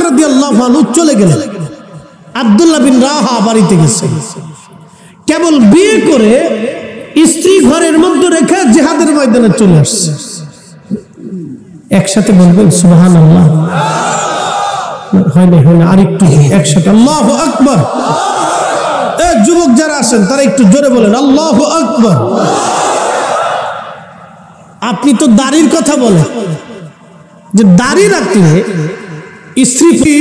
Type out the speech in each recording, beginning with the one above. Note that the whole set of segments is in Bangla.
রাদিয়াল্লাহু আনহু চলে গেলেন। আব্দুল্লাহ বিন রাহা বাড়িতে গেছে, কেবল বিয়ে করে স্ত্রী ঘরের মধ্যে রেখে জিহাদের ময়দানে চলে আসছে। একসাথে বলবেন সুবহানাল্লাহ। হয় না আরেকটু একসাথে আল্লাহু আকবার। যুবক যারা আছেন তারা একটু জোরে বলেন আল্লাহু আকবার। আপনি তো দাড়ির কথা বলেন, যে দাড়ি রাখলে স্ত্রী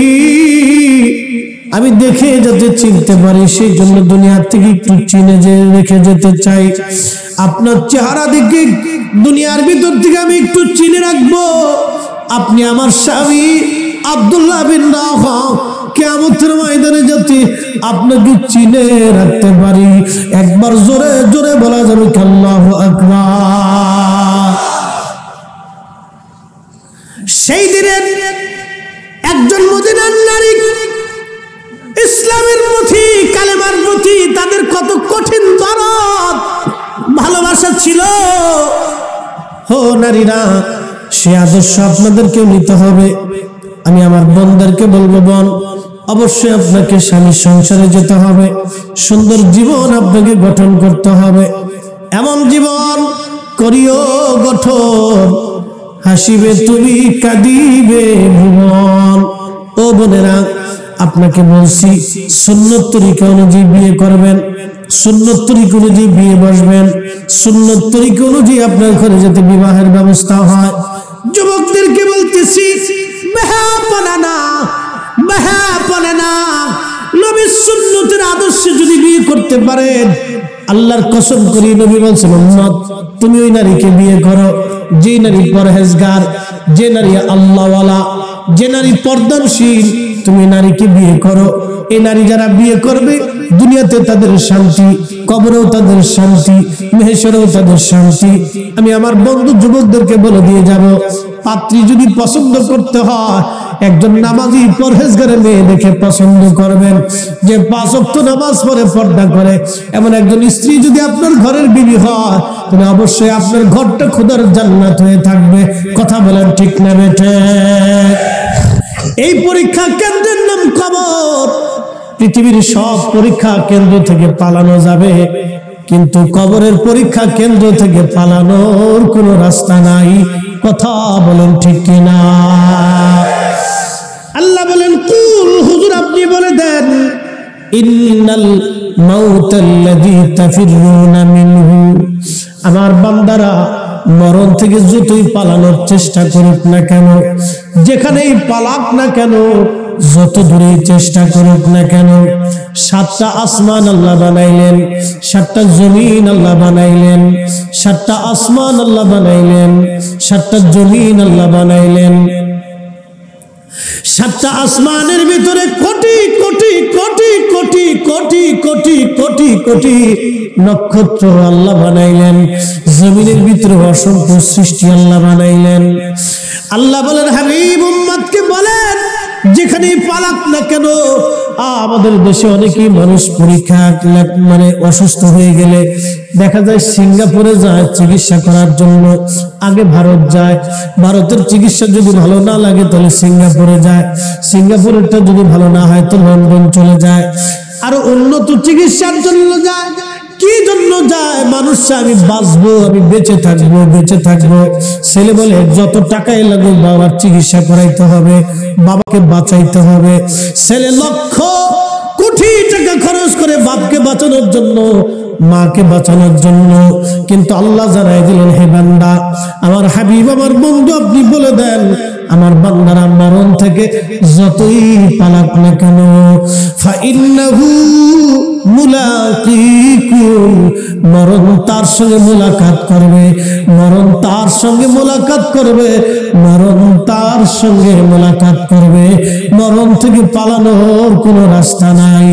আমি দেখে যাতে চিনতে পারি, সেই জন্য দুনিয়া থেকে একটু চিনে যে রেখে যেতে চাই। আপনার চেহারা দেখে দুনিয়ার ভিতর থেকে আমি একটু চিনে রাখবো আপনি আমার স্বামী আব্দুল্লাহ বিন রাহা। কিয়ামতের ময়দানে যাতে আপনাকে চিনে রাখতে পারি, একবার জোরে জোরে বলা যাবে আল্লাহু আকবার। সেই দিনের একজন মদিনার নারী ইসলামের প্রতি, কালেমার প্রতি তাদের কত কঠিন দরদ ভালোবাসা ছিল। ও নারীরা, সে আদর্শ আপনাদেরকেও নিতে হবে। আমি আমার বোনদেরকে বলবো, বোন অবশ্যই আপনাকে স্বামী সংসারে যেতে হবে, সুন্দর জীবন আপনাকে গঠন করতে হবে। এমন জীবন করিও গঠন, হাসিবে তুমি কাঁদিবে ভুবন। ও বোনেরা, আপনাকে বলছি সুন্নত তরিকা অনুযায়ী বিয়ে করবেন, সুন্নত তরিকা অনুযায়ী বিয়ে বসবেন, সুন্নত তরিকা অনুযায়ী আপনার ঘরে যাতে বিবাহের ব্যবস্থা হয়। যুবকদেরকে বলতেছি নবীর সুন্নতের আদর্শে যদি বিয়ে করতে পারেন, আল্লাহর কসম করি নবী বলছেন উম্মত তুমি ওই নারীকে বিয়ে করো যে নারী পরহেজগার, যে নারী আল্লাহওয়ালা, যে নারী পর্দানশীল। তুমি নারীকে বিয়ে করো। এই নারী যারা বিয়ে করবে দুনিয়াতে তাদের শান্তি, কবরেও তাদের শান্তি, মেহেশরেও তাদের শান্তি। আমি আমার বন্ধু যুবকদেরকে বলে দিয়ে যাব, পাত্রী যদি পছন্দ করতে হয় একজন নামাজি পরহেজগারের মেয়ে দেখে পছন্দ করবেন, যে 5 ওয়াক্ত নামাজ পড়ে পর্দা করে। এমন একজন স্ত্রী যদি আপনার ঘরের বিবি হয়, তাহলে অবশ্যই আপনার ঘরটা খোদার জান্নাত হয়ে থাকবে। কথা বলেন ঠিক না বেঠে? এই পরীক্ষা কেন্দ্রের নাম কবর। পৃথিবীর সব পরীক্ষা কেন্দ্র থেকে পালানো যাবে, কিন্তু কবরের পরীক্ষা কেন্দ্র থেকে পালানোর কোনো রাস্তা নাই। কথা বলেন ঠিক কিনা? আল্লাহ বলেন কুল, হুজুর আপনি বলে দেন, ইন্নাল মাউতাল্লাযী তাফিরুনা মিনহু। আমার বান্দারা মরণ থেকে যতই পালানোর চেষ্টা করুক না কেন, যেখানেই পালাক না কেন, যত দূরে চেষ্টা করুক না কেন, 7টা আসমান আল্লাহ বানাইলেন, 7টা জমিন আল্লাহ বানাইলেন, 7টা আসমান আল্লাহ বানাইলেন, 7টা জমিন আল্লাহ বানাইলেন। 7টা আসমানের ভিতরে কোটি কোটি কোটি কোটি কোটি কোটি কোটি কোটি নক্ষত্র আল্লাহ বানাইলেন। জমিনের ভিতরে অসংখ্য সৃষ্টি আল্লাহ বানাইলেন। আল্লাহ বলেন হাবিব উম্মতকে বলেন, যেখানে পালাক না কেন। আমাদের দেশে অনেকেই মানুষ পরীক্ষা মানে অসুস্থ হয়ে গেলে দেখা যায় সিঙ্গাপুরে যায় চিকিৎসা করার জন্য, আগে ভারত যায়। ভারতের চিকিৎসা যদি ভালো না লাগে তাহলে সিঙ্গাপুরে যায়, সিঙ্গাপুরেরটা যদি ভালো না হয় তো লন্ডন চলে যায়, আরো উন্নত চিকিৎসার জন্য যায়। কি জন্য যায়? মানুষ আমি বাঁচবো, আমি বেঁচে থাকবো, বেঁচে থাকবো। ছেলে বলে যত টাকাই লাগুক বাবার চিকিৎসা করাইতে হবে, বাবাকে বাঁচাইতে হবে। ছেলে লক্ষ কোটি টাকা খরচ করে বাপকে বাঁচানোর জন্য, মাকে বাঁচানোর জন্য। কিন্তু আল্লাহ জানাই দিলেন, হে বান্দা, আমার হাবিব, আমার বন্ধু, আপনি বলে দেন আমার বান্দারা মরণ থেকে যতই পালাক না কেন, ফাইন্নাহু মুলাকিকুম, মরণ তার সঙ্গে মোলাকাত করবে, মরণ তার সঙ্গে মোলাকাত করবে, মরণ তার সঙ্গে মোলাকাত করবে। মরণ থেকে পালানোর কোনো রাস্তা নাই।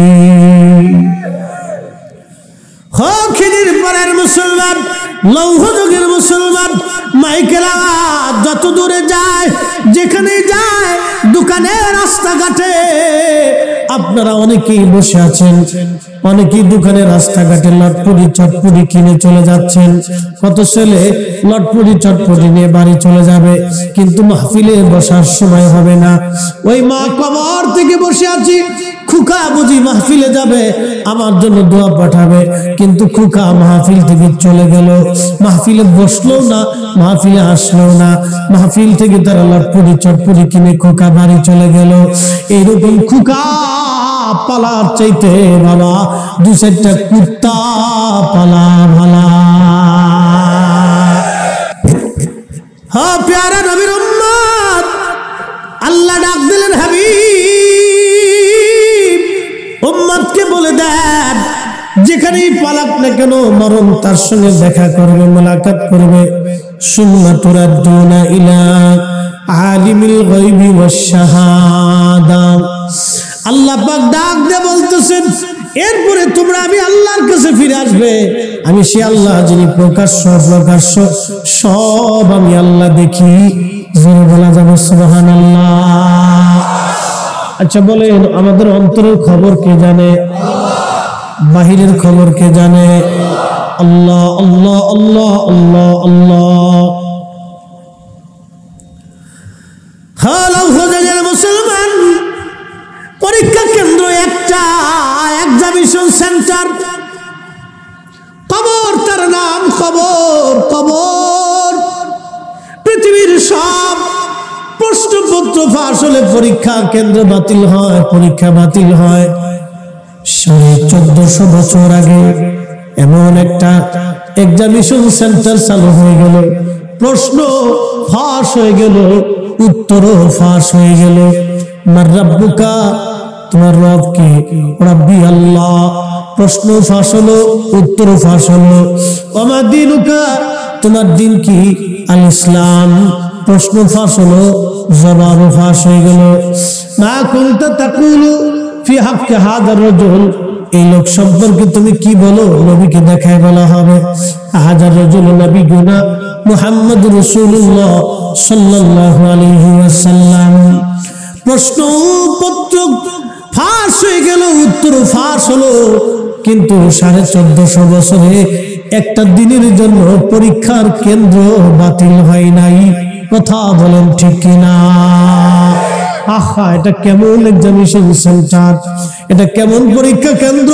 খিদির পাড়ার মুসলমান, লৌহ যুগের মুসলমান, মাইকের আওয়াজ যত দূরে যায়, যেখানে যায়, দোকানে, রাস্তাঘাটে, আপনারা অনেকেই বসে আছেন, অনেকেই দোকানে রাস্তাঘাটে লটপটি চটপটি কিনে চলে যাচ্ছেন, কত ছেলে লটপটি চটপটি নিয়ে বাড়ি চলে যাবে, কিন্তু মাহফিলে বসার সময় হবে না। ওই মা কবর থেকে বসে আছি, খুকা বুঝি মাহফিলে যাবে, আমার জন্য দোয়া পাঠাবে, কিন্তু খুকা মাহফিল থেকে চলে গেল, মাহফিলে বসলো না, মাহফিলে আসলো না, মাহফিল থেকে তারা লটপটি চটপটি কিনে খুকা বাড়ি চলে গেল। এইরকম খুকা পালার চাইতে বাবা দু চারটা কুত্তা পালা ভালা। হ্যাঁ প্যারা নবীর উম্মত, আল্লাহ ডাক দিলেন হাবিব উম্মতকে বলে দেন, যেখানেই পালাক না কেন মরণ তার সঙ্গে দেখা করবে, মোলাকাত করবে। সুম্মা তুরাদ্দুনা ইলা আলিমিল গায়বি ওয়াশ শাহাদা। আল্লাহ পাক ডাক দিয়ে বলতেছেন, এরপরে তোমরা আমি আল্লাহর কাছে ফিরে আসবে। আমি সে আল্লাহ যিনি প্রকাশ্য প্রকাশ্য সব আমি আল্লাহ দেখি। জোরে বলা যাবে সুবহানাল্লাহ। আচ্ছা বলেন, আমাদের অন্তরের খবর কে জানে? বাহিরের খবর কে জানে? আল্লাহ আল্লাহ আল্লাহ আল্লাহ আল্লাহ। মুসলমান, পরীক্ষা কেন্দ্র একটা, এক্সামিনেশন সেন্টার, কবর তার নাম, কবর। কবর পৃথিবীর সব প্রশ্নপত্র ফাঁস হলে পরীক্ষা কেন্দ্র বাতিল হয়, পরীক্ষা বাতিল হয়। 1450 বছর আগে এমন একটা এক্সামিনেশন সেন্টার চালু হয়ে গেল, প্রশ্ন ফাঁস হয়ে গেল, উত্তরও ফাঁস হয়ে গেল। মার রাব্বুকা, তোমার রব কি? রাব্বি আল্লাহ। প্রশ্ন ফাঁস হলো, উত্তর ফাঁস হলো। ওমা দীনুকা, তোমার দিন কি? আল ইসলাম। প্রশ্ন ফাঁস হলো, জবাব ফাঁস হয়ে গেল। মা কুনতা তাকুলু ফি হাক্কি হাদার রাজুল, এই লোক সম্পর্কে তুমি কি বলো? নবীকে দেখায় বলা হবে। হাজার রাজুল নবিয়ুনা মুহাম্মদ রাসূলুল্লাহ সাল্লাল্লাহু আলাইহি ওয়াসাল্লাম। প্রশ্নপত্র ফাঁস হয়ে গেল, উত্তর ফাঁস হলো, কিন্তু 1450 বছরে একটা দিনের জন্য পরীক্ষার কেন্দ্র বাতিল হয় নাই। কথা বলেন ঠিক কিনা? আহা, এটা কেমন এক্সামিনেশন সেন্টার, এটা কেমন পরীক্ষা কেন্দ্র!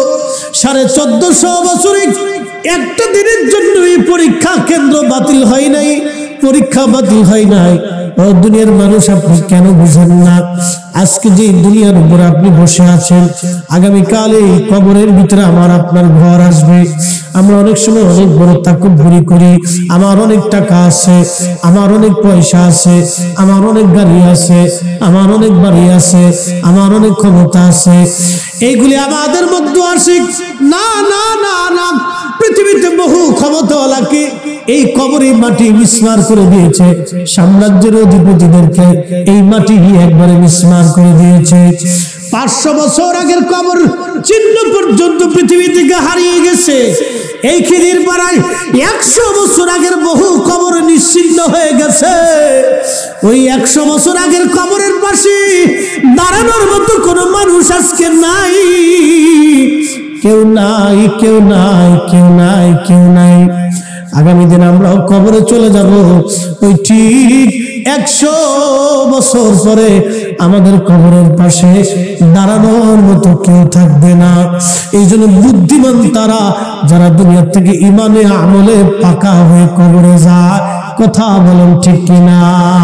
1450 বছরে একটা দিনের জন্য এই পরীক্ষা কেন্দ্র বাতিল হয় নাই, পরীক্ষা বাতিল হয় নাই। ও দুনিয়ার মানুষ, আপনি কেন বুঝেন না? আজকে যে দুনিয়ার উপর আপনি বসে আছেন, আগামীকাল এই কবরের ভিতরে আমার আপনার ঘর আসবে। আমরা অনেক সময় অনেক বড় তাকব্বুরি করি, আমার অনেক টাকা আছে, আমার অনেক পয়সা আছে, আমার অনেক গাড়ি আছে, আমার অনেক বাড়ি আছে, আমার অনেক ক্ষমতা আছে, এইগুলি আমাদের মধ্যে আসে না। না না না, পৃথিবীতে বহু ক্ষমতাওয়ালাকে এই কবরে মাটি মিসমার করে দিয়েছে, সাম্রাজ্যের অধিপতিদেরকে এই মাটি একবারে মিসমার করে দিয়েছে। 500 বছর আগের কবর চিহ্ন পর্যন্ত পৃথিবী থেকে হারিয়ে গেছে। এই খিদির পাড়ায় 100 বছর আগের বহু কবর নিশ্চিহ্ন হয়ে গেছে। ওই 100 বছর আগের কবরের পাশে দাঁড়ানোর মতো কোনো মানুষ আজকে নাই। কেউ নাই, কেউ নাই, কেউ নাই, কেউ নাই। আগামী দিন আমরাও কবরে চলে যাব, ওই ঠিক 100 বছর পরে আমাদের কবরের পাশে দাঁড়ানোর মতো কেউ থাকবে না। এই জন্য বুদ্ধিমান তারা, যারা দুনিয়া থেকে ইমানে আমলে পাকা হয়ে কবরে যায়। কথা বলেন ঠিক কিনা?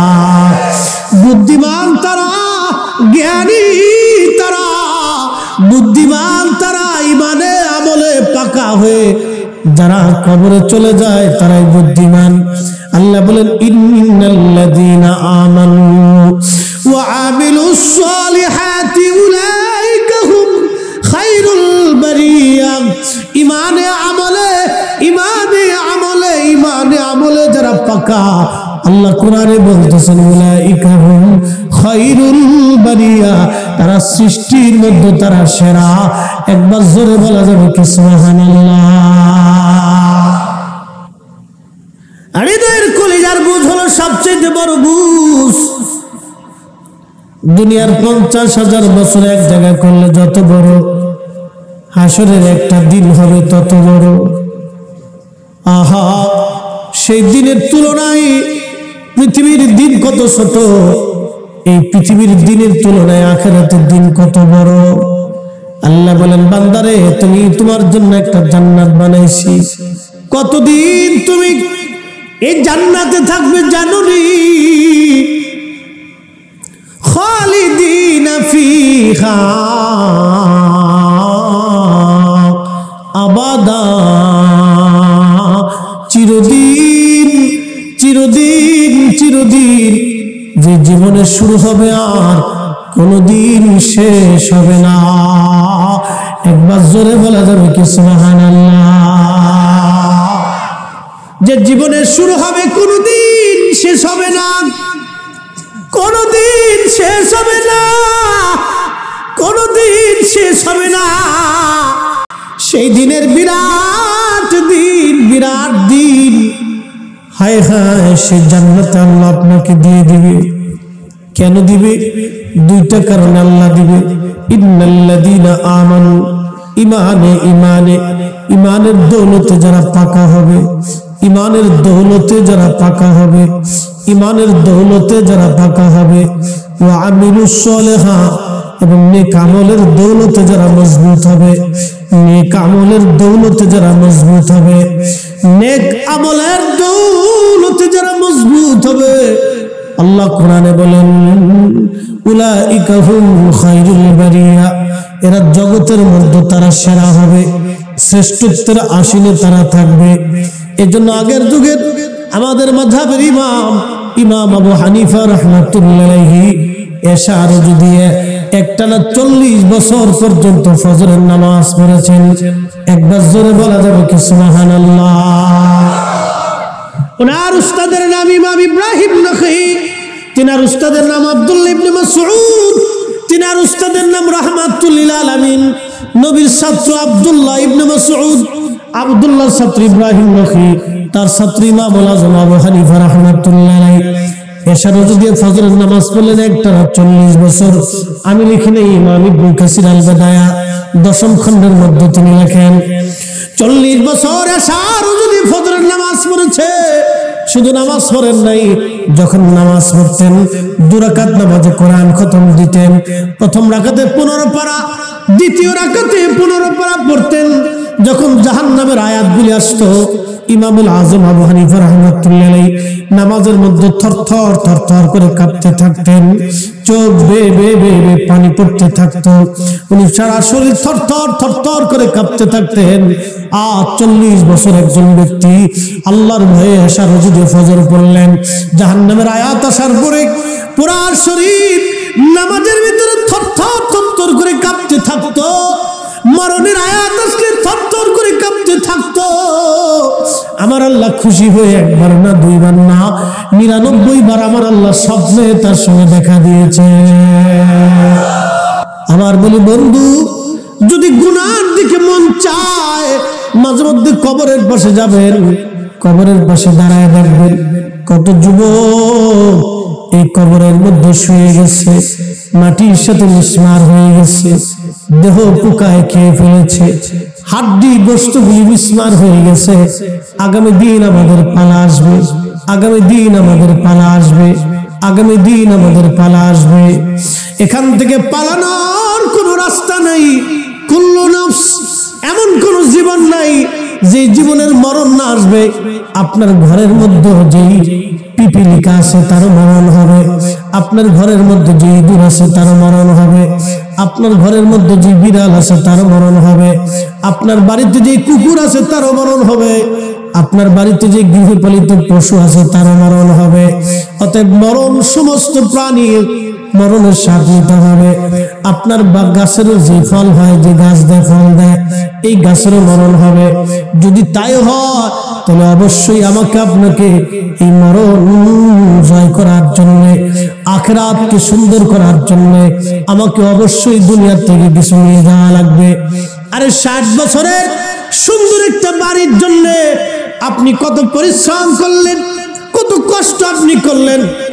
বুদ্ধিমান তারা, জ্ঞানী তারা, বুদ্ধিমান তারা, ইমানে আমলে পাকা হয়ে যারা কবরে চলে যায় তারাই বুদ্ধিমান। আল্লাহ বলেন, ইন্নাল্লাযীনা আমানু ওয়া আমিলুস সালিহাতি উলাইকা হুম খায়রুল বারিয়া। ইমানে আমলে, ইমানে আমলে, ইমানে আমলে যারা পাকা, আল্লাহ কোরআনে বলতেছেন, উলাইকা হুম খায়রুল বারিয়া, তারা সৃষ্টির মধ্যে তারা সেরা। একবার জোরে বলা যাবে কি সুবহানাল্লাহ? হৃদয়ের কলিজার বুঝ হলো সবচেয়ে বড় বুঝ। দুনিয়ার 50,000 বছর এক জায়গায় করলে যত বড়, হাসরের একটা দিন হবে তত বড়। আহা, সেই দিনের তুলনায় পৃথিবীর দিন কত ছোট, এই পৃথিবীর দিনের তুলনায় আখিরাতের দিন কত বড়। আল্লাহ বলেন, বান্দারে তুমি তোমার জন্য একটা জান্নাত বানাইছি, কতদিন তুমি এই জান্নাতে থাকবে জানো নি? খালিদিনা ফিহা আবাদা, চিরদিন চিরদিন চিরদিন। যে জীবনের শুরু হবে আর কোনদিন শেষ হবে না। একবার জোরে বলা যাবে কি সুবহানাল্লাহ? যে জীবনের শুরু হবে কোনদিন শেষ হবে না, কোনদিন শেষ হবে না, কোনদিন শেষ হবে না। সেই দিনের বিরাট দিন, বিরাট দিন। হায় হায়, সে জান্নাত আল্লাহ আপনাকে দিয়ে দিবে। কেন দিবে? দুইটা কারণে আল্লাহ দিবে। ইন্নাল্লাযীনা আমানু, ইমানের দৌলতে যারা পাকা হবে, ইমানের দৌলতে যারা পাকা হবে, ইমানের দৌলতে যারা পাকা হবে, ওয়া আমিলুস সালিহাত, এবং নেক আমলের দৌলতে যারা মজবুত হবে, নেক আমলের দৌলতে যারা মজবুত হবে, নেক আমলের দৌলতে যারা মজবুত হবে। আল্লাহ কোরআনে বলেন, উলাইকা হুম খায়রুল বারিয়া, এরা জগতের মধ্যে তারা সেরা হবে, শ্রেষ্ঠত্বের আসনে তারা থাকবে। এজন্য আগের যুগের আমাদের মাযহাবের ইমাম আবু হানিফা রাহমাতুল্লাহি আলাইহি এশার যদি একটানা 40 বছর পর্যন্ত ফজরের নামাজ পড়েছেন। একবার জোরে বলা যাবে কি সুবহানাল্লাহ? ওনার উস্তাদের নাম ইমাম ইব্রাহিম নখঈ, তিনার উস্তাদের নাম আব্দুল্লাহ ইবনে মাসউদ, তিনার উস্তাদের নাম রাহমাতুল লিল আলামিন। নবীর ছাত্র আব্দুল্লাহ ইবনে মাসউদ, আব্দুল্লাহর ছাত্র ইব্রাহিম নখঈ, তার ছাত্র ইমামুল আযম আবু হানিফা রাহমাতুল্লাহ আলাইহি এশারও যদি ফজরের নামাজ পড়লেন একটানা 40 বছর। আমি লিখি নেই, ইমাম ইবনে কাসির আল বাদায়া 10ম খণ্ডের মধ্যে তিনি লেখেন 40 বছর এশারও যদি ফজরের নামাজ পড়েছে। শুধু নামাজ পড়েন নাই, যখন নামাজ পড়তেন 2 রাকাত নামাজে কোরআন খতম দিতেন। প্রথম রাকাতে 15 পারা, দ্বিতীয় রাকাতে 15 পারা পড়তেন। যখন জাহান্নামের আয়াতগুলি আসতো, ইমামুল আযম আবু হানিফা রাহমাতুল্লাহি আলাইহি নামাজের মধ্যে থরথর থরথর করে কাঁপতে থাকতেন, চোখ বেয়ে বেয়ে বেয়ে পানি পড়তে থাকতো। উনি সারা শরীর থরথর থরথর করে কাঁপতে থাকতেন। 40 বছর একজন ব্যক্তি আল্লাহর ভয়ে এশার যদি ফজর পড়লেন, জাহান্নামের আয়াত আসার পরে পুরা শরীর নামাজের ভিতরে থরথর থরথর করে কাঁপতে থাকতো। মরণের আয়াত আসলে থরথর করে কাঁপতে থাকতো। আমার আল্লাহ খুশি হয়ে একবার না, দুইবার না, 99 বার আমার আল্লাহ স্বপ্নে তার সঙ্গে দেখা দিয়েছে। আমার বলি বন্ধু, যদি গুনার দিকে মন চায়, মাঝে মধ্যে কবরের পাশে যাবেন, কবরের পাশে দাঁড়ায় দেখবেন কত যুবক এই কবরের মধ্যে শুয়ে গেছে, মাটির সাথে মিশমার হয়ে গেছে, দেহ পোকায় খেয়ে ফেলেছে, হাড্ডি গোশতগুলি মিশমার হয়ে গেছে। আগামী দিন আমাদের পালা আসবে, আগামী দিন আমাদের পালা আসবে, আগামী দিন আমাদের পালা আসবে। এখান থেকে পালানোর কোনো রাস্তা নাই। কুল্লু নাফস, এমন কোন জীবন নাই যে জীবনের মরণ না আসবে। আপনার ঘরের মধ্যে যেই পিপিলিকা আছে তার মরণ হবে, আপনার ঘরের মধ্যে যে ইঁদুর আছে তার মরণ হবে, আপনার ঘরের মধ্যে যে বিড়াল আছে তার মরণ হবে, আপনার বাড়িতে যে কুকুর আছে তার মরণ হবে, আপনার বাড়িতে যে গৃহপালিত পশু আছে তার মরণ হবে। অতএব মরণ সমস্ত প্রাণীর মরণের স্বাদ নিতে হবে। আপনার গাছেরও যে ফল হয়, যে গাছ দেয় ফল দেয়, এই গাছেরও মরণ হবে। যদি তাই হয় তাহলে অবশ্যই আমাকে আপনাকে এই মরণ জয় করার জন্য, আখিরাতকে সুন্দর করার জন্য আমাকে অবশ্যই দুনিয়া থেকে কিছু নিয়ে যাওয়া লাগবে। আরে 60 বছরের সুন্দর একটা বাড়ির জন্য আপনি কত পরিশ্রম করলেন, কত কষ্ট আপনি করলেন,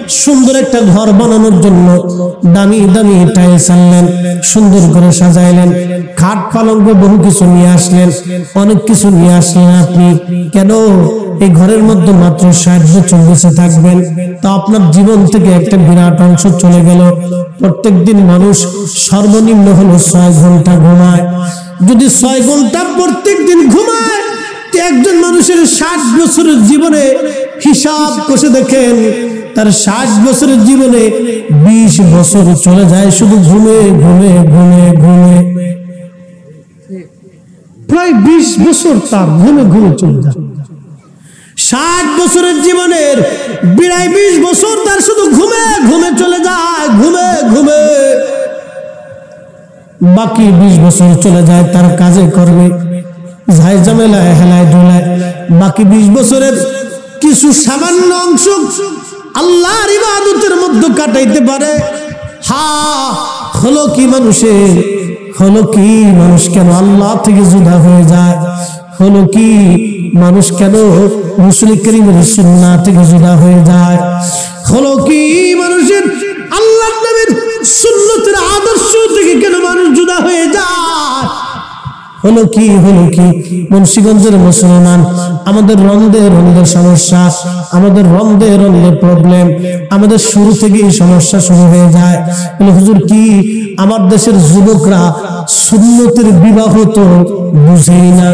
সুন্দর একটা ঘর বানানোর জন্য দামি দামি টাইলস আনলেন, সুন্দর করে সাজাইলেন, খাট পালঙ্ক বহু কিছু নিয়ে আসলেন, অনেক কিছু নিয়ে আসলেন। আপনি কেন এই ঘরের মধ্যে মাত্র 60 বছর বেঁচে থাকবেন, তা আপনার জীবন থেকে একটা বিরাট অংশ চলে গেল। প্রত্যেকদিন মানুষ সর্বনিম্ন হলো 6 ঘন্টা ঘুমায়। যদি 6 ঘন্টা প্রত্যেকদিন ঘুমায়, একজন মানুষের 60 বছরের জীবনে হিসাব কষে দেখেন, তার 60 বছরের জীবনে 20 বছর চলে যায় শুধু ঘুমে ঘুমে ঘুমে ঘুমে। প্রায় 20 বছর তার ঘুমে ঘুমে চলে যায়। 60 বছরের জীবনের 20 বছর তার শুধু ঘুমে ঘুমে চলে যায়, ঘুমে ঘুমে। বাকি 20 বছর চলে যায় তার কাজে কর্মে, ঝাই ঝামেলায় হেলায় ধুলায়। বাকি 20 বছরের কিছু সামান্য অংশ আল্লাহর ইবাদতের মধ্যে কাটাইতে পারে। হলো কি মানুষের, হলো কি মানুষ কেন আল্লাহ থেকে জুদা হয়ে যায়? হলো কি মানুষ কেন রাসূল করিমের সুন্নাহ থেকে জুদা হয়ে যায়? হলো কি মানুষের আল্লাহর নবীর সুন্নতের আদর্শ থেকে কেন মানুষ জুদা হয়ে যায়? হলো কি মুন্সিগঞ্জের মুসলমান, আমাদের রন্ধে রন্ধে সমস্যা, আমাদের রন্ধে রন্ধে প্রবলেম, আমাদের শুরু থেকেই সমস্যা শুরু হয়ে যায়। হুজুর কি আমার দেশের যুবকরা সুন্নতের বিবাহ তো বুঝেই না।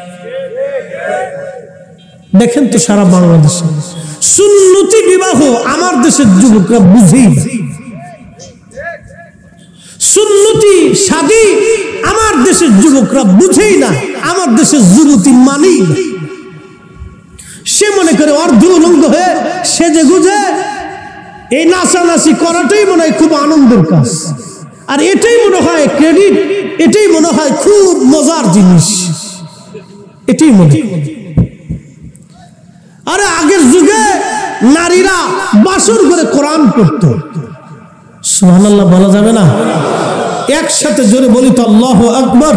দেখেন তো সারা বাংলাদেশে সুন্নতি বিবাহ আমার দেশের যুবকরা বুঝেই না। সুন্নতি শাদী আমার দেশের যুবকরা বুঝেই না, আমার দেশের যুবতী মানেই না। সে মনে করে অর্ধ উলঙ্গ হয়ে সেজে গুজে এই নাচানাচি করাটাই মনে হয় খুব আনন্দের কাজ, আর এটাই মনে হয় ক্রেডিট, এটাই মনে হয় খুব মজার জিনিস, এটাই মনে হয়। আরে আগের যুগে নারীরা বাসর করে কোরআন পড়তো, সুবহানাল্লাহ বলা যাবে না? একসাথে জোরে বলি তো আল্লাহু আকবার।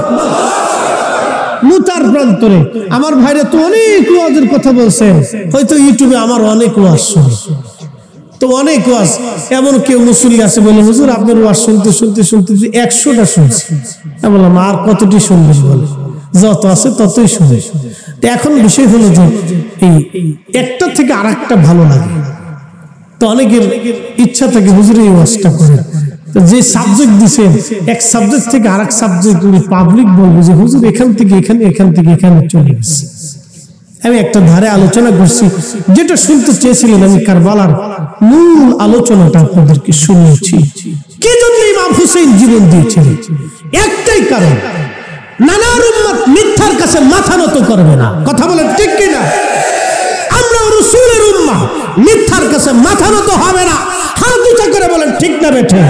মুতার প্রান্তরে আমার ভাইরা তো অনেক ওয়াজের কথা বলছেন, হয়তো ইউটিউবে আমার অনেক ওয়াজ শুনে তো অনেক ওয়াজ। এমন কেউ মুসল্লি আছে বলে হুজুর আপনার ওয়াজ শুনতে শুনতে শুনতে 100টা শুনছি। আমি বললাম আর কতটি শুনবেন? বলে যত আছে ততই শুনে। এখন বিষয় হলো যে এই একটা থেকে আরেকটা ভালো লাগে, তো অনেকের ইচ্ছা থাকে হুজুর এই ওয়াজটা করে। যে সাবজেক্ট দিছেন এক সাবজেক্ট থেকে আরেক সাবজেক্ট পাবলিক বলবে যে হুজুর এখান থেকে এখানে, এখান থেকে এখানে চলে গেছে। আমি একটা ধারে আলোচনা করছি, যেটা শুনতে চেয়েছিলেন আমি কারবালার মূল আলোচনাটা আপনাদেরকে শুনিয়েছি। কি জন্য ইমাম হুসাইন জীবন দিয়েছিলেন? একটাই কারণ, নানার উম্মত মিথ্যার কাছে মাথা নত করবে না। কথা বলেন ঠিক কিনা? আমরা রাসূলের উম্মাহ, মিথ্যার কাছে মাথা নত হবে না। হাত উঁচা করে বলেন ঠিক না বেঠে?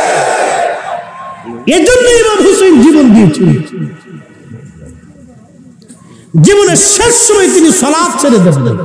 এজন্য ইমাম হুসাইন জীবন দিয়েছিলেন। জীবনের শেষ সময় তিনি সালাত ছেড়ে দেবেন।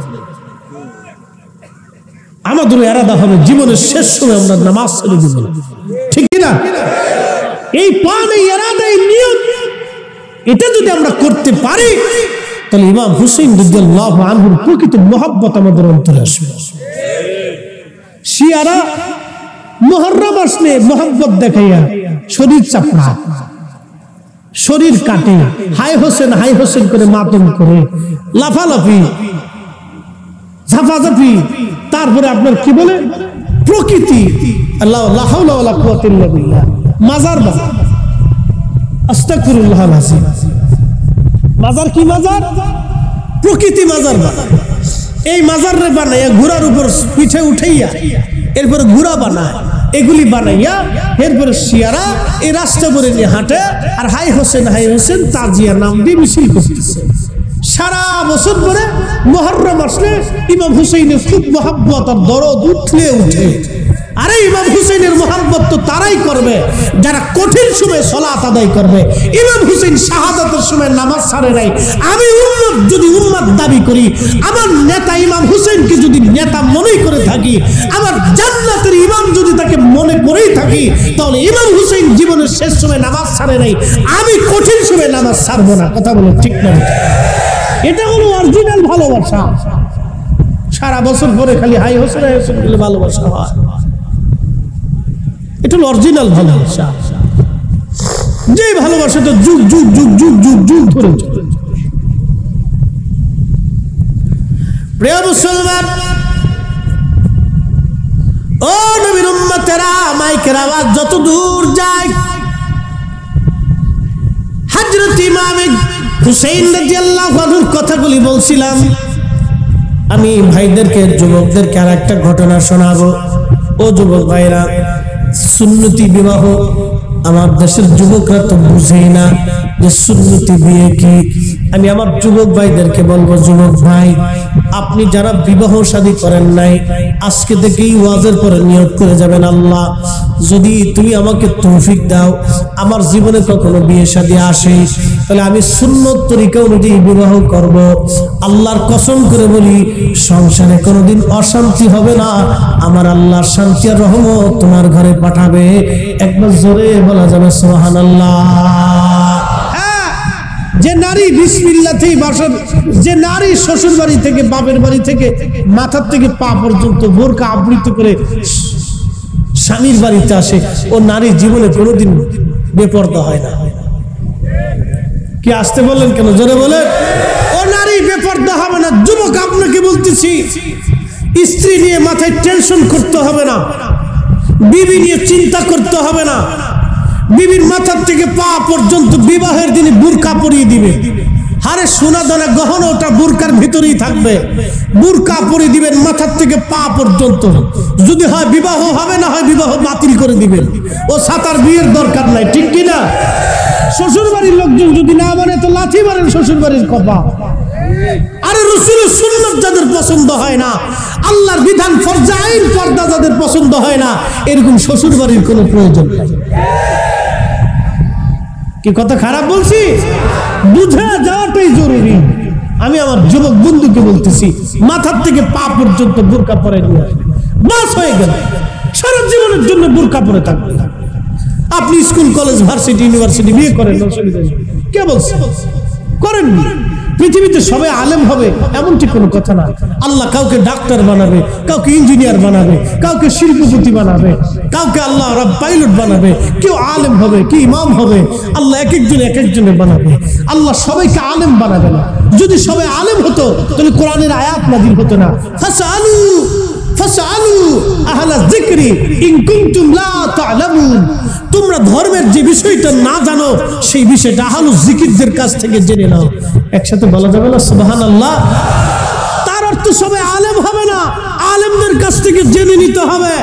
আমাদের এরাদা হবে জীবনের শেষ সময় আমরা নামাজ ছেড়ে দেব, ঠিক কিনা? এই পান, এই এরাদা, এই নিয়ত, এটা যদি আমরা করতে পারি তাহলে ইমাম হুসাইন রাদিয়াল্লাহু আনহুর প্রকৃত মহব্বত আমাদের অন্তরে আসবে। শিয়ারা মুহররম আসলে মহব্বত দেখাইয়া শরীর চাপড়া, শরীর কাটে, হাই হোসেন করে মাতম করে, লাফালাফি, ঝাফাঝাফি, তারপরে আপনার কি বলে প্রকৃতি, আল্লাহ লা হাওলা ওয়ালা কুওয়াতা ইল্লা বিল্লাহ, মাজার বাজার, আস্তাগফিরুল্লাহ আল-আযীম। মাজার কি মাজার? প্রকৃতি মাজার বাজার। এই মাজার রে বানাইয়া ঘোড়ার উপর পিঠে উঠাইয়া এরপরে ঘোড়া বানায়, এগুলি বানাইয়া এরপরে শিয়ারা এই রাস্তা করে নিয়ে হাঁটে আর হাই হোসেন তাজিয়া নাম দিয়ে মিছিল করতেছে। সারা বছর পরে মুহররম আসলে ইমাম হুসাইনের খুব মহব্বত আর দরদ উঠলে উঠে। আরে ইমাম হুসাইনের মহব্বত তো তারাই করবে যারা কঠিন সময়ে সালাত আদায় করবে। ইমাম হুসাইন শাহাদাতের সময় নামাজ ছাড়ে নাই। আমি উম্মত যদি উম্মত দাবি করি, আমার নেতা ইমাম হুসাইনকে যদি নেতা মনে করে থাকি, আমার জান্নাতের ইমাম যদি তাকে মনে করেই থাকি, তাহলে ইমাম হুসাইন জীবনের শেষ সময় নামাজ ছাড়ে নাই, আমি কঠিন সময় নামাজ ছাড়বো না। কথা বলো ঠিক না? এটা হলো অরিজিনাল ভালোবাসা। সারা বছর পরে খালি হাই হোসেন বলে ভালোবাসা হয়। এটা হলো অরিজিনাল ভালোবাসা, যে ভালোবাসাটা যুগ যুগ যুগ যুগ যুগ যুগ ধরে চলে। প্রিয় মুসলমান, ও নবীর উম্মতেরা, মাইকের আওয়াজ যত দূর যায়, হযরত ইমাম হুসাইন রাদিয়াল্লাহু আনহুর কথাগুলি বলছিলাম। আমি ভাইদেরকে, যুবকদেরকে আর একটা ঘটনা শোনাবো। ও যুবক ভাইরা, সুন্নতি বিবাহ আমার দেশের যুবকরা তো বুঝেই না যে সুন্নতি বিয়ে কি। আমি আমার যুবক ভাইদেরকে বলবো, যুবক ভাই, আপনি যারা বিবাহ শাদী করেন নাই, আজকে থেকেই ওয়াজের পরে নিয়ত করে যাবেন, আল্লাহ যদি তুমি আমাকে তৌফিক দাও, আমার জীবনে কখনো বিয়ে শাদী আসে, তাহলে আমি সুন্নত তরিকা অনুযায়ী বিবাহ করব। আল্লাহর কসম করে বলি, সংসারে কোনোদিন অশান্তি হবে না, আমার আল্লাহর শান্তি আর রহমত তোমার ঘরে পাঠাবে। একবার জোরে বলা যাবে সুবহানাল্লাহ। যে নারী বিসমিল্লাতেই বাসর, যে নারী শ্বশুর বাড়ি থেকে, বাপের বাড়ি থেকে মাথার থেকে পা পর্যন্ত বোরকা আবৃত করে স্বামীর বাড়িতে আসে, ও নারী জীবনে কোনোদিন বেপরদা হয় না। কি আসতে বললেন কেন? জোরে বলেন। ও নারী বেপরদা হবে না। যুবক, আপনাকে বলতেছি, স্ত্রী নিয়ে মাথায় টেনশন করতে হবে না, বিবি নিয়ে চিন্তা করতে হবে না। বিবির মাথার থেকে পা পর্যন্ত বিবাহের দিনে বুরকা পরিয়ে দিবে। হারে সোনা দানা গহনা ওটা বুরকার ভিতরেই থাকবে, বুরকা পরিয়ে দিবেন মাথার থেকে পা পর্যন্ত। যদি হয় বিবাহ হবে, না হয় বিবাহ বাতিল করে দিবেন। ও সাতার বিয়ের দরকার নাই, ঠিক কিনা? শ্বশুর বাড়ির লোকজন যদি না মানে তো লাথি মারেন শ্বশুর বাড়ির কপা। আরে রাসূলের সুন্নাত যাদের পছন্দ হয় না, আল্লাহর বিধান ফরজে আইন পর্দা যাদের পছন্দ হয় না, এরকম শ্বশুর বাড়ির কোনো প্রয়োজন নেই। কি কথা খারাপ বলছি? বুঝে যাওয়াটাই জরুরি। আমি আমার যুবক বন্ধুকে বলতেছি, মাথার থেকে পা পর্যন্ত বুরকা পরে নিয়ে আসবে, বাস হয়ে গেল। সারা জীবনের জন্য বুরকা পরে থাকবে। আপনি স্কুল, কলেজ, ভার্সিটি, ইউনিভার্সিটি বিয়ে করেন, অসুবিধা নেই। কে বলছে? করেননি। পৃথিবীতে সবাই আলেম হবে এমনটি কোনো কথা না। আল্লাহ কাউকে ডাক্তার বানাবে, কাউকে ইঞ্জিনিয়ার বানাবে, কাউকে শিল্পপতি বানাবে, কাউকে আল্লাহ পাইলট বানাবে, কেউ আলেম হবে, কি ইমাম হবে। আল্লাহ এক একজনে বানাবে। আল্লাহ সবাইকে আলেম বানাবে না। যদি সবাই আলেম হতো তাহলে কোরআনের আয়াত নাযিল হতো না। ফাসআলু আহলা যিকরি ইন কুনতুম লা তা'লামুন। তোমরা ধর্মের যে বিষয়টা না জানো, সেই বিষয়টা আহলুজ যিকিরদের কাছ থেকে জেনে নাও। একসাথে বলা যাবে না সুবহানাল্লাহ? তার অর্থ সবাই আলেম হবে না, আলেমদের কাছ থেকে জেনে নিতে হবে।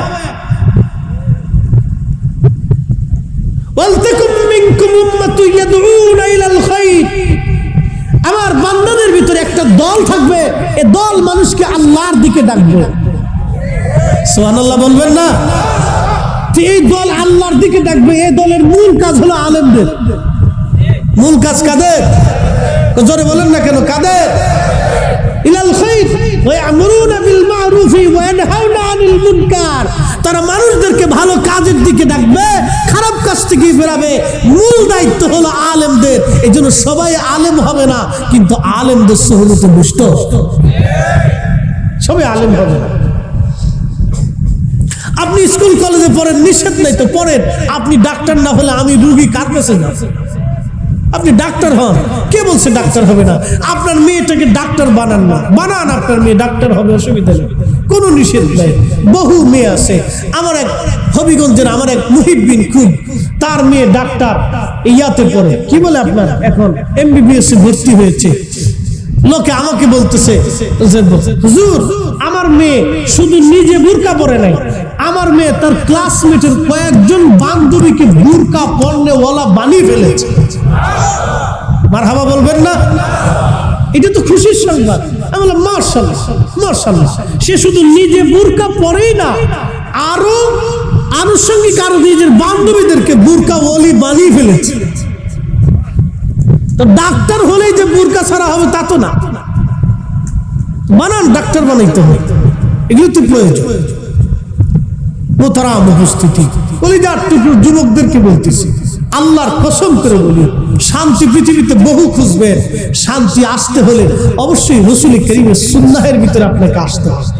ওয়ালতাকুম মিনকুম উম্মাতুন ইয়াদউনা ইলাল খায়র। আমার বান্দাদের ভিতরে একটা দল থাকবে, এই দল মানুষকে আল্লাহর দিকে ডাকবে। সুবহানাল্লাহ বলবেন না? এই দল আল্লাহর দিকে ডাকবে। এই দলের মূল কাজ হলো আলেমদের। মূল কাজ কাদের? জোরে বলেন না কেন? কাদের? ইলাল খায়র ওয়া ইয়ামুরুনা বিল মা'রুফি ওয়া ইয়ানহাউনা আনিল মুনকার। তারা মানুষদেরকে ভালো কাজের দিকে ডাকবে, খারাপ কাজ থেকে ফেরাবে। মূল দায়িত্ব হলো আলেমদের। এইজন্য সবাই আলেম হবে না, কিন্তু আলেমদের সুহবতে বসতো সবাই আলেম হবে না। আপনি স্কুল কলেজে পড়েন, নিষেধ নাই তো পড়েন। আপনি ডাক্তার না হলে আমি রোগী কার কাছে যাব? আপনি ডাক্তার হন, কে বলছে ডাক্তার হবে না? আপনার মেয়েটাকে ডাক্তার বানান না, বানান আপনার মেয়ে ডাক্তার হবে, অসুবিধা নেই, কোনো নিষেধ নাই। বহু মেয়ে আছে। আমার এক হবিগঞ্জের আমার এক মুহিব্বিন খুব, তার মেয়ে ডাক্তার ইয়াতে পড়ে, কি বলে আপনার এখন MBBS এ ভর্তি হয়েছে। লোকে আমাকে বলতেছে, হুজুর আমার মেয়ে শুধু নিজে বুরকা পরে নাই, আমার মেয়ে তার ক্লাসমেটের কয়েকজন বান্ধবীকে বুরকা পরনেওয়ালা বানিয়ে ফেলেছে। মারহাবা বলবেন না? এটা তো খুশির সংবাদ। আমি বললাম মাশাআল্লাহ মাশাআল্লাহ। সে শুধু নিজে বুরকা পরেই না, আরো আনুষঙ্গিক আরো নিজের বান্ধবীদেরকে বুরকা ওয়ালি বানিয়ে ফেলেছে। তো ডাক্তার হলেই যে বুরকা ছাড়া হবে তা তো না, বানান ডাক্তার বানাইতে হবে, এগুলো তো প্রয়োজন। মোহতারাম উপস্থিতি, কলিজার টুকরো যুবকদেরকে বলতেছি, আল্লাহর কসম করে বলি, শান্তি পৃথিবীতে বহু খুঁজবেন, শান্তি আসতে হলে অবশ্যই রাসূল করিমের সুন্নাহের ভিতরে আপনাকে আসতে হবে।